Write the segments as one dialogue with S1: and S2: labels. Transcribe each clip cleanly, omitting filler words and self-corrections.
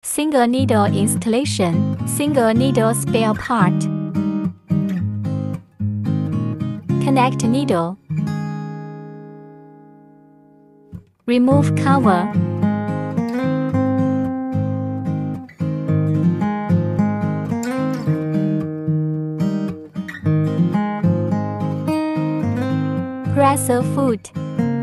S1: Single needle installation, single needle spare part. Connect needle. Remove cover. Press a foot.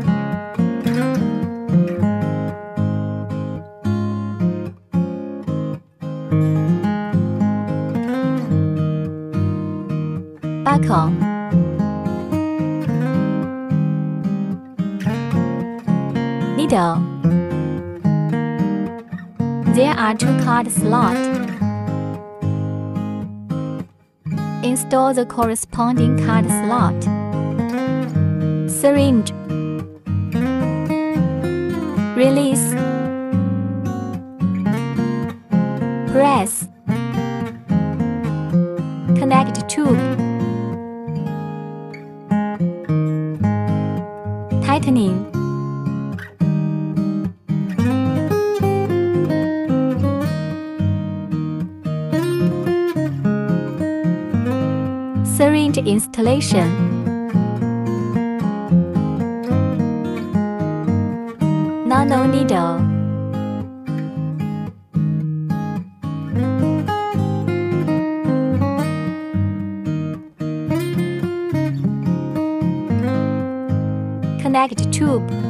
S1: Buckle. Needle. There are 2 card slots. Install the corresponding card slot. Syringe. Release. Press. Connect tube. Tightening. Syringe installation. Nano needle. Connect tube.